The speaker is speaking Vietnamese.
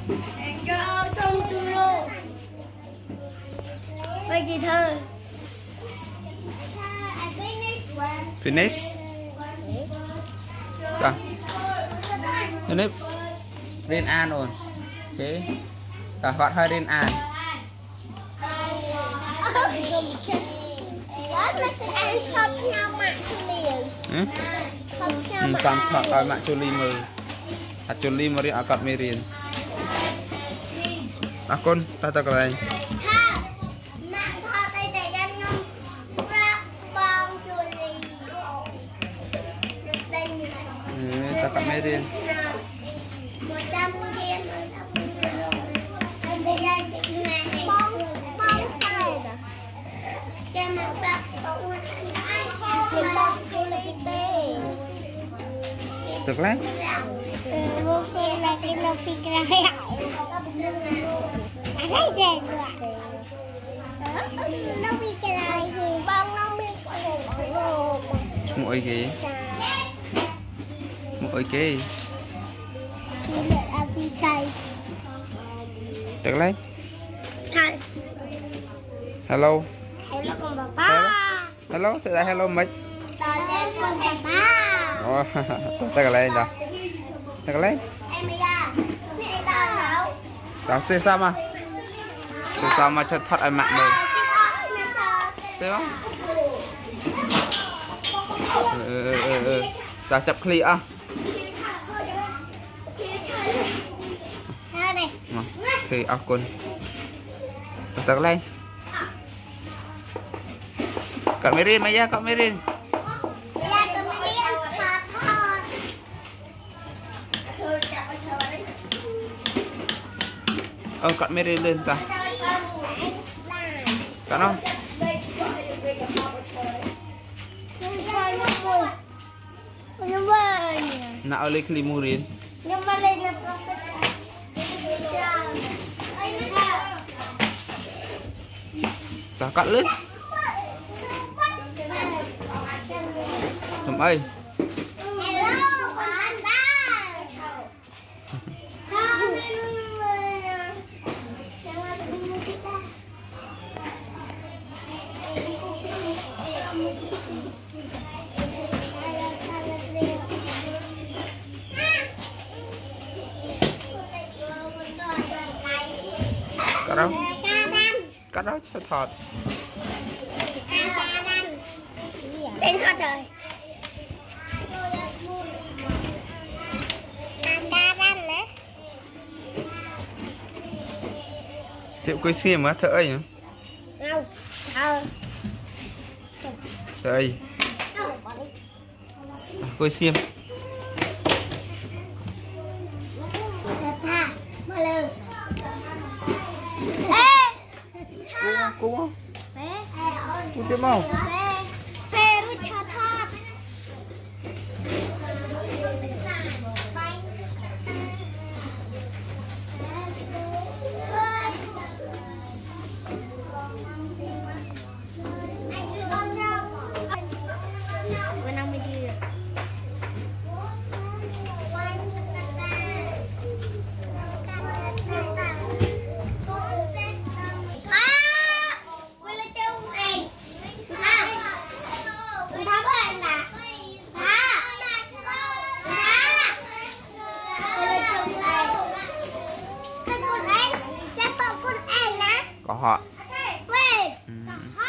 Cho xong từ rồi. Vậy chị thơ. Finish. Ta. Ini Rin An rồi. Chế. Ta hoạt hơi Rin An. Tam thọ đòi mạng chô ly mơ. Chô ly mơ đi ở cọt mê riêng. Con, ta cái này. Ta cọt mê riêng. Được lắm. Mỗi cái. Mỗi cái. Được lấy. Hello. Hello con bà. Hello, tự ra hello mấy. Con bà. Ta cái lên đâu. Ta cái lên. Đó xe sao mà. Xe sao mà cho thoát ai mạng rồi. Xe không? Ta chập clip á. Thì áo quần. Ta cái lên. Cậu mới riêng mày ra, cậu mới riêng. Cậu mới riêng lên ta. Cậu không? Nào lên clip mua riêng. Ta cắt lên. Chồng ơi. Cắt đâu? Cắt đó cho thọt. Tên thọt rồi. Chịu quay xiêm á, thợ ấy nhá. Đâu, thợ. Thợ ấy. Quay xiêm. Cú không? Cú tiếp không? Phê rút cho thọt. Có họ. Có họ.